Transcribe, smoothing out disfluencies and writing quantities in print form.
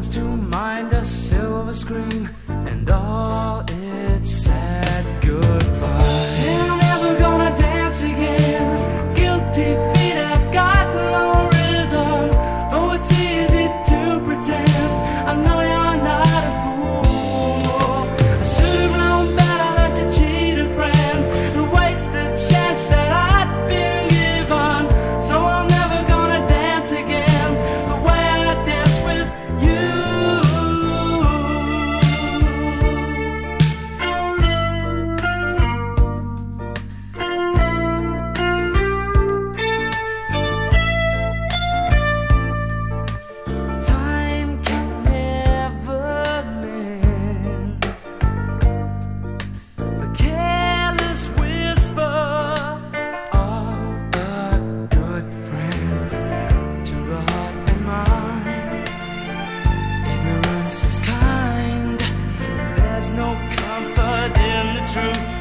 was to mind a silver screen and all it said goodbye. And I'm never gonna dance again. Guilty feet have got no rhythm. Though it's easy to pretend, I know you're not a fool. I should've known better than to cheat a friend and waste the chance that I'd been given. So I'm never gonna dance again the way I dance with you. Time can never mend the careless whispers of a good friend to the heart and mind. Ignorance is kind, there's no comfort in the truth.